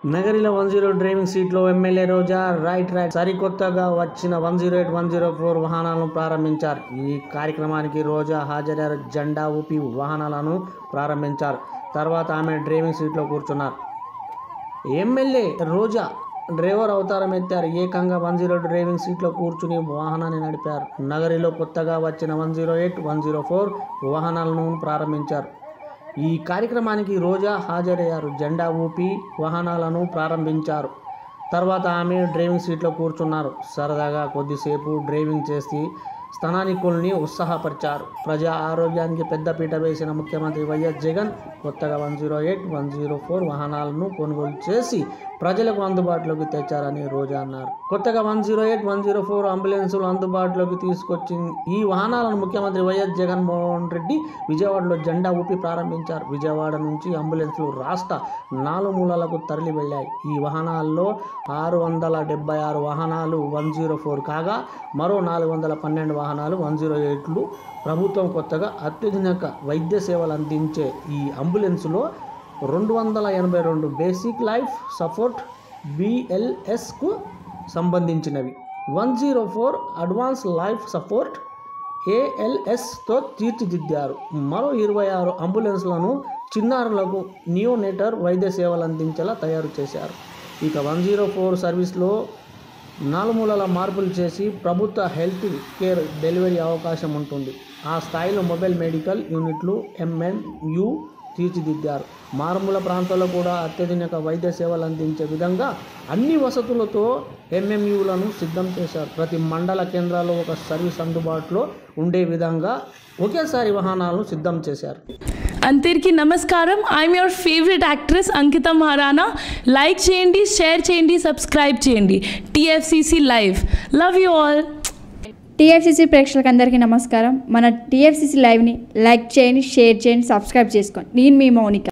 నగరిలో 10 driving సీట్లో MLA Roja రైట్ సరికొత్తగా వచ్చిన 108, 104 వాహనాలను ప్రారంభించారు. ఈ కార్యక్రమానికి రోజా హాజరయ్యారు. జెండా ఊపి వాహనాలను ప్రారంభించారు. తర్వాత ఆమె డ్రైవింగ్ సీట్లో కూర్చున్నారు. ఎమ్మెల్యే రోజా డ్రైవర్ అవతారం ఎత్తారు. ఏకంగా 108 డ్రైవింగ్ సీట్లో కూర్చుని వాహనాన్ని నడిపారు. నగరిలో కొత్తగా వచ్చిన 108, 104 వాహనాలను ప్రారంభించారు. ఈ కార్యక్రమానికి రోజా హాజరయ్యారు. జెండా ఊపి వాహనాలను ప్రారంభించారు. తర్వాత ఆమె డ్రైవింగ్ సీట్లో కూర్చున్నారు. సరదాగా కొద్దిసేపు డ్రైవింగ్ చేసి స్థానికుల్ని ఉత్సాహపరిచారు. ప్రజా ఆరోగ్యానికి పెద్దపీట వేసిన ముఖ్యమంత్రి వైఎస్ జగన్ కొత్తగా 108, 104 వాహనాలను కొనుగోలు చేసి ప్రజలకు అందుబాటులోకి తెచ్చారని రోజా అన్నారు. కొత్తగా 108, 104 అంబులెన్సులు అందుబాటులోకి తీసుకొచ్చింది. ఈ వాహనాలను ముఖ్యమంత్రి వైఎస్ జగన్మోహన్ రెడ్డి విజయవాడలో జెండా ఊపి ప్రారంభించారు. విజయవాడ నుంచి అంబులెన్సులు రాష్ట్ర నాలుమూలలకు తరలి వెళ్ళాయి. ఈ వాహనాల్లో 676 వాహనాలు 104 కాగా మరో 412 వాహనాలు 108లు. ప్రభుత్వం కొత్తగా అత్యాధునిక వైద్య సేవలు అందించే ఈ అంబులెన్సులో 282 బేసిక్ లైఫ్ సపోర్ట్ BLSకు సంబంధించినవి, 104 అడ్వాన్స్ లైఫ్ సపోర్ట్ ALSతో తీర్చిదిద్దారు. మరో 26 అంబులెన్స్లను చిన్నారులకు నియోనేటర్ వైద్య సేవలు అందించేలా తయారు చేశారు. ఇక 104 సర్వీస్లో నాలుమూలల మార్పులు చేసి ప్రభుత్వ హెల్త్ కేర్ డెలివరీ అవకాశం ఉంటుంది. ఆ స్థాయిలో మొబైల్ మెడికల్ యూనిట్లు MMU తీర్చిదిద్దారు. మారుమూల ప్రాంతాల్లో కూడా అత్యాధునిక వైద్య సేవలు అందించే విధంగా అన్ని వసతులతో MMUలను సిద్ధం చేశారు. ప్రతి మండల కేంద్రాల్లో ఒక సర్వీస్ అందుబాటులో ఉండే విధంగా ఒకేసారి వాహనాలను సిద్ధం చేశారు. అందరికీ నమస్కారం. I'm your favourite actress Ankita Maharana. Like చేయండి, షేర్ చేయండి, సబ్స్క్రైబ్ చేయండి. TFCC live. Love you all. TFCC ప్రేక్షకులందరికీ నమస్కారం. మన TFCC లైవ్ని లైక్ చేయండి, షేర్ చేయండి, సబ్స్క్రైబ్ చేసుకోండి. నేను మీ మౌనిక.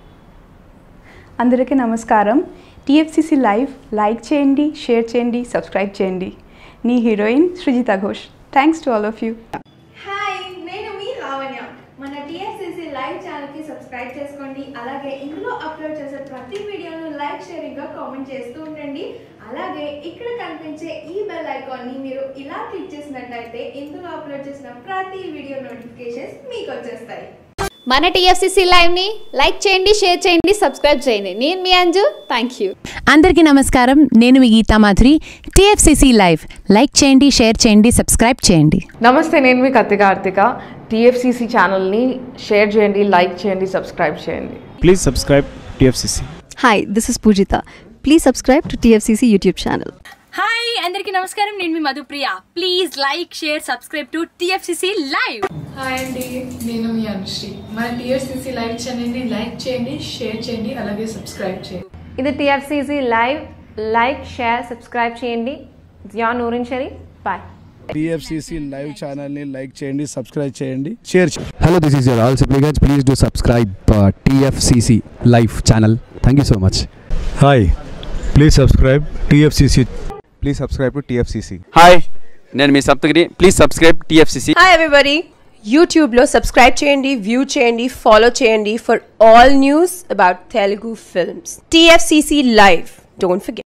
అందరికీ నమస్కారం. TFCC లైవ్ లైక్ చేయండి, షేర్ చేయండి, సబ్స్క్రైబ్ చేయండి. నీ heroine Srijita Ghosh. Thanks to all of you. Hi, నేను మీ లావణ్య. మన TFCC లైవ్ ఛానల్కి సబ్స్క్రైబ్ చేసుకోండి. అలాగే ఇందులో అప్లోడ్ చేసే ప్రతి వీడియోను లైక్, షేరింగ్గా కామెంట్ చేస్తూ ఉండండి. అలాగే ఇక్కడ కనిపించే ఈ బెల్ ఐకాన్ని మీరు ఇలా క్లిక్ చేసినట్లయితే ఇందులో అప్లోడ్ చేసిన ప్రతి వీడియో నోటిఫికేషన్స్ మీకు వచ్చేస్తాయి. మన TFCC లైవ్ని లైక్ చేయండి, షేర్ చేయండి, సబ్స్క్రైబ్ చేయండి. నేను మీ అంజు. Thank you. అందరికీ నమస్కారం. నేను మీ Geetha Madhuri. TFCC live like చేయండి, షేర్ చేయండి, సబ్స్క్రైబ్ చేయండి. నమస్తే, నేను మీ కార్తిక. TFCC ఛానల్ని షేర్ చేయండి, లైక్ చేయండి, సబ్స్క్రైబ్ చేయండి. Please subscribe TFCC. Hi, this is Poojitha. Please subscribe to TFCC YouTube channel. Hi, అందరికీ నమస్కారం. నేను మీ Madhupriya. Please like, share, subscribe to TFCC live. Hi అండి, నేను మీ అనుశ్రీ. మన TFCC లైవ్ ఛానల్ని లైక్ చేయండి, షేర్ చేయండి, అలాగే సబ్స్క్రైబ్ చేయండి. ఇది TFCC live. Like, share, subscribe చేయండి. Jiya Noorin Shari. Bye. TFCC live ఛానల్ని లైక్ చేయండి, సబ్స్క్రైబ్ చేయండి, షేర్ చేయండి. Hello, this is your all సిప్లిగన్స్. Please do subscribe TFCC live channel. Thank you so much. Hi, please subscribe TFCC. Please subscribe to TFCC. Hi, నేను మీ Saptagiri. Please subscribe TFCC. Hi everybody, యూట్యూబ్లో subscribe చేయండి, view చేయండి, follow చేయండి for all news about Telugu films. TFCC live. Don't forget.